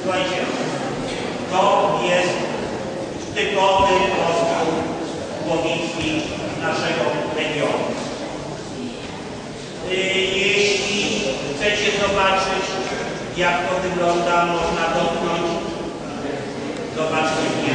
Słuchajcie, to jest typowy postój łowiecki naszego regionu. Jeśli chcecie zobaczyć, jak to wygląda, można dotknąć. Zobaczcie.